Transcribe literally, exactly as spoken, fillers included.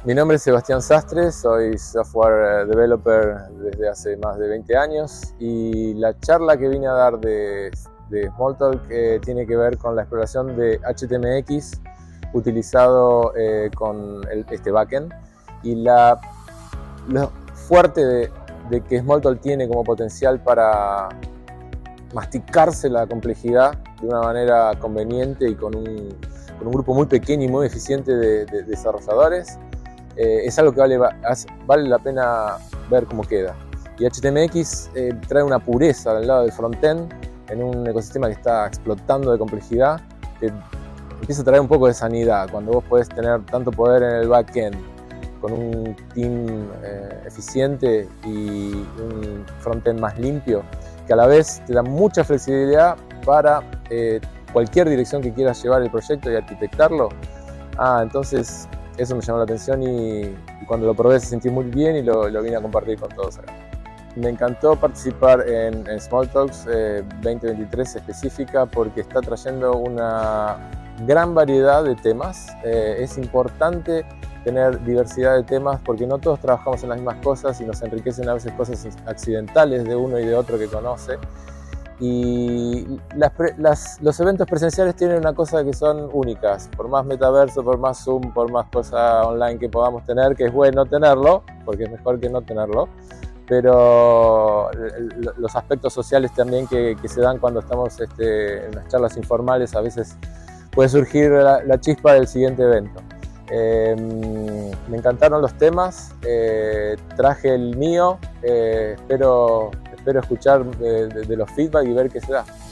Mi nombre es Sebastián Sastre, soy software developer desde hace más de veinte años y la charla que vine a dar de, de Smalltalk eh, tiene que ver con la exploración de H T M X utilizado eh, con el, este backend y la, lo fuerte de, de que Smalltalk tiene como potencial para masticarse la complejidad de una manera conveniente y con un, con un grupo muy pequeño y muy eficiente de, de desarrolladores. Eh, es algo que vale, vale la pena ver cómo queda. Y H T M X eh, trae una pureza del lado del frontend en un ecosistema que está explotando de complejidad, que empieza a traer un poco de sanidad cuando vos podés tener tanto poder en el backend con un team eh, eficiente y un frontend más limpio, que a la vez te da mucha flexibilidad para eh, cualquier dirección que quieras llevar el proyecto y arquitectarlo. Ah, entonces eso me llamó la atención y, y cuando lo probé se sentí muy bien y lo, lo vine a compartir con todos acá. Me encantó participar en, en Smalltalks eh, veinte veintitrés específica porque está trayendo una gran variedad de temas. Eh, es importante tener diversidad de temas porque no todos trabajamos en las mismas cosas y nos enriquecen a veces cosas accidentales de uno y de otro que conoce. Y las, las, los eventos presenciales tienen una cosa que son únicas, por más metaverso, por más Zoom, por más cosas online que podamos tener, que es bueno tenerlo, porque es mejor que no tenerlo, pero los aspectos sociales también que, que se dan cuando estamos este, en las charlas informales, a veces puede surgir la, la chispa del siguiente evento. Eh, me encantaron los temas, eh, traje el mío, eh, espero Espero escuchar de, de, de los feedback y ver qué se da.